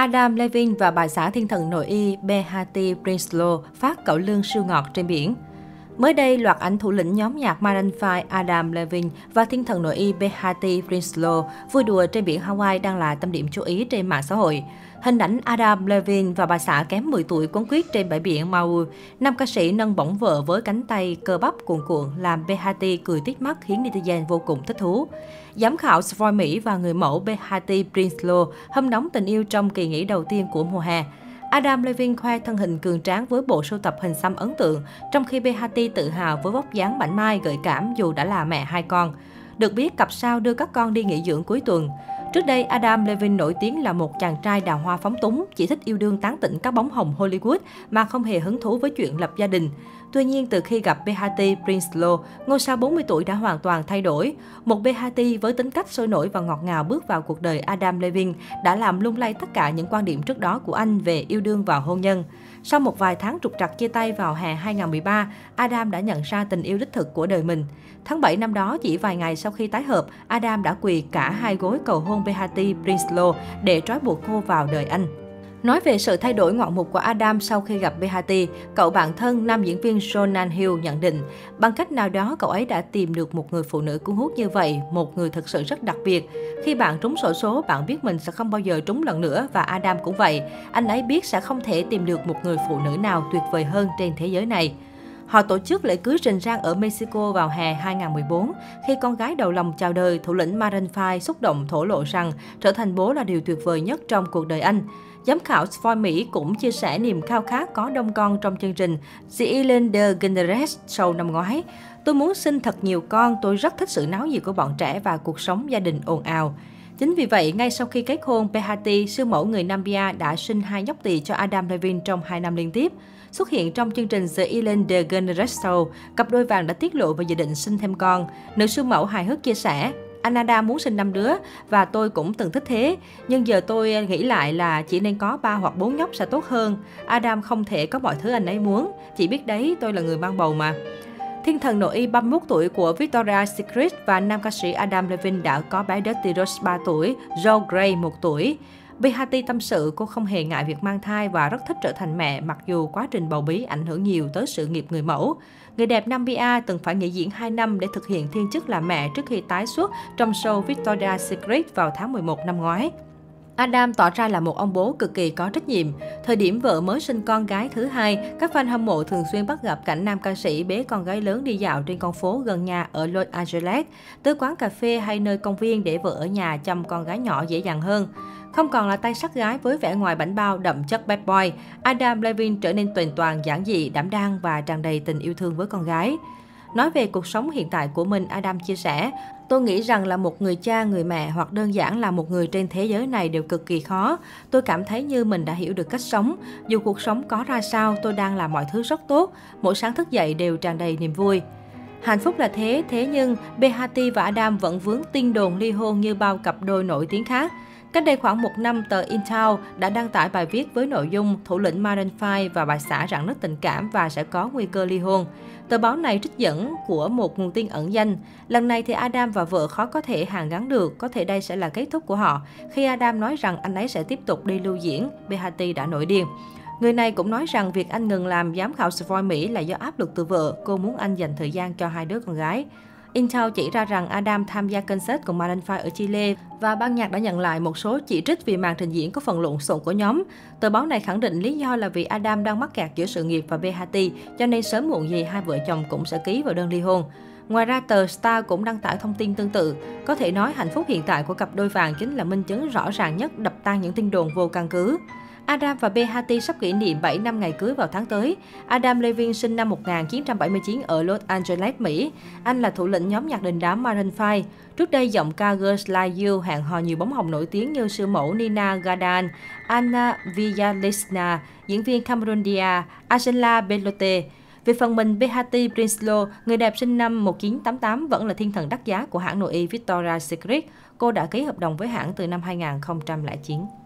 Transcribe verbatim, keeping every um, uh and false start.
Adam Levine và bà xã thiên thần nội y Behatty Prinslow phát cẩu lương siêu ngọt trên biển. Mới đây, loạt ảnh thủ lĩnh nhóm nhạc Maroon năm Adam Levine và thiên thần nội y Behatty Prinslow vui đùa trên biển Hawaii đang là tâm điểm chú ý trên mạng xã hội. Hình ảnh Adam Levine và bà xã kém mười tuổi quấn quýt trên bãi biển Maui. Nam ca sĩ nâng bổng vợ với cánh tay cơ bắp cuồn cuộn làm Behatty cười tít mắt khiến netizen vô cùng thích thú. Giám khảo Savoy Mỹ và người mẫu Behatty Prinslow hâm nóng tình yêu trong kỳ nghỉ đầu tiên của mùa hè. Adam Levine khoe thân hình cường tráng với bộ sưu tập hình xăm ấn tượng, trong khi Behatty tự hào với vóc dáng mảnh mai gợi cảm dù đã là mẹ hai con. Được biết, cặp sao đưa các con đi nghỉ dưỡng cuối tuần. Trước đây, Adam Levine nổi tiếng là một chàng trai đào hoa phóng túng, chỉ thích yêu đương tán tỉnh các bóng hồng Hollywood mà không hề hứng thú với chuyện lập gia đình. Tuy nhiên, từ khi gặp Behatty Prinslow, ngôi sao bốn mươi tuổi đã hoàn toàn thay đổi. Một Behatty với tính cách sôi nổi và ngọt ngào bước vào cuộc đời Adam Levine đã làm lung lay tất cả những quan điểm trước đó của anh về yêu đương và hôn nhân. Sau một vài tháng trục trặc chia tay vào hè hai nghìn không trăm mười ba, Adam đã nhận ra tình yêu đích thực của đời mình. Tháng bảy năm đó, chỉ vài ngày sau khi tái hợp, Adam đã quỳ cả hai gối cầu hôn Behatty Prinslow để trói buộc cô vào đời anh. Nói về sự thay đổi ngoạn mục của Adam sau khi gặp Behatty, cậu bạn thân nam diễn viên Jonah Hill nhận định, bằng cách nào đó cậu ấy đã tìm được một người phụ nữ cuốn hút như vậy, một người thực sự rất đặc biệt. Khi bạn trúng xổ số, bạn biết mình sẽ không bao giờ trúng lần nữa và Adam cũng vậy. Anh ấy biết sẽ không thể tìm được một người phụ nữ nào tuyệt vời hơn trên thế giới này. Họ tổ chức lễ cưới rình rang ở Mexico vào hè hai nghìn không trăm mười bốn. Khi con gái đầu lòng chào đời, thủ lĩnh Maroon năm xúc động thổ lộ rằng trở thành bố là điều tuyệt vời nhất trong cuộc đời anh. Giám khảo Savoy Mỹ cũng chia sẻ niềm khao khát có đông con trong chương trình The Ellen DeGeneres Show năm ngoái. Tôi muốn sinh thật nhiều con, tôi rất thích sự náo nhiệt của bọn trẻ và cuộc sống gia đình ồn ào. Chính vì vậy, ngay sau khi kết hôn, Behatty, siêu mẫu người Namibia đã sinh hai nhóc tỳ cho Adam Levine trong hai năm liên tiếp. Xuất hiện trong chương trình The Ellen DeGeneres Show, cặp đôi vàng đã tiết lộ về dự định sinh thêm con. Nữ siêu mẫu hài hước chia sẻ, anh Adam muốn sinh năm đứa và tôi cũng từng thích thế. Nhưng giờ tôi nghĩ lại là chỉ nên có ba hoặc bốn nhóc sẽ tốt hơn. Adam không thể có mọi thứ anh ấy muốn. Chỉ biết đấy, tôi là người mang bầu mà. Thiên thần nội y ba mươi mốt tuổi của Victoria's Secret và nam ca sĩ Adam Levine đã có bé Dusty Rose ba tuổi, Joe Gray một tuổi. Behatty tâm sự cô không hề ngại việc mang thai và rất thích trở thành mẹ mặc dù quá trình bầu bí ảnh hưởng nhiều tới sự nghiệp người mẫu. Người đẹp Namibia từng phải nghỉ diễn hai năm để thực hiện thiên chức làm mẹ trước khi tái xuất trong show Victoria's Secret vào tháng mười một năm ngoái. Adam tỏ ra là một ông bố cực kỳ có trách nhiệm. Thời điểm vợ mới sinh con gái thứ hai, các fan hâm mộ thường xuyên bắt gặp cảnh nam ca sĩ bế con gái lớn đi dạo trên con phố gần nhà ở Los Angeles, tới quán cà phê hay nơi công viên để vợ ở nhà chăm con gái nhỏ dễ dàng hơn. Không còn là tay sát gái với vẻ ngoài bảnh bao đậm chất bad boy, Adam Levine trở nên tuềnh toàng, giản dị, đảm đang và tràn đầy tình yêu thương với con gái. Nói về cuộc sống hiện tại của mình, Adam chia sẻ, tôi nghĩ rằng là một người cha, người mẹ hoặc đơn giản là một người trên thế giới này đều cực kỳ khó. Tôi cảm thấy như mình đã hiểu được cách sống. Dù cuộc sống có ra sao, tôi đang làm mọi thứ rất tốt. Mỗi sáng thức dậy đều tràn đầy niềm vui. Hạnh phúc là thế, thế nhưng Behatty và Adam vẫn vướng tin đồn ly hôn như bao cặp đôi nổi tiếng khác. Cách đây khoảng một năm, tờ Intown đã đăng tải bài viết với nội dung thủ lĩnh Maroon năm và bà xã rạn nứt tình cảm và sẽ có nguy cơ ly hôn. Tờ báo này trích dẫn của một nguồn tin ẩn danh. Lần này thì Adam và vợ khó có thể hàn gắn được, có thể đây sẽ là kết thúc của họ. Khi Adam nói rằng anh ấy sẽ tiếp tục đi lưu diễn, Behatty đã nổi điên. Người này cũng nói rằng việc anh ngừng làm giám khảo Savoy Mỹ là do áp lực từ vợ, cô muốn anh dành thời gian cho hai đứa con gái. Intel chỉ ra rằng Adam tham gia concert cùng Maroon năm ở Chile và ban nhạc đã nhận lại một số chỉ trích vì màn trình diễn có phần lộn xộn của nhóm. Tờ báo này khẳng định lý do là vì Adam đang mắc kẹt giữa sự nghiệp và Behatty, cho nên sớm muộn gì hai vợ chồng cũng sẽ ký vào đơn ly hôn. Ngoài ra, tờ Star cũng đăng tải thông tin tương tự. Có thể nói hạnh phúc hiện tại của cặp đôi vàng chính là minh chứng rõ ràng nhất đập tan những tin đồn vô căn cứ. Adam và Behatty sắp kỷ niệm bảy năm ngày cưới vào tháng tới. Adam Levine sinh năm một nghìn chín trăm bảy mươi chín ở Los Angeles, Mỹ. Anh là thủ lĩnh nhóm nhạc đình đám Maroon năm. Trước đây, giọng ca Girls Like You hẹn hò nhiều bóng hồng nổi tiếng như siêu mẫu Nina Gardan, Anna Villalesna, diễn viên Cameron Diaz, Angela Bellotte. Về phần mình, Behatty Prinslow, người đẹp sinh năm một nghìn chín trăm tám mươi tám, vẫn là thiên thần đắt giá của hãng nội y Victoria's Secret. Cô đã ký hợp đồng với hãng từ năm hai nghìn không trăm lẻ chín.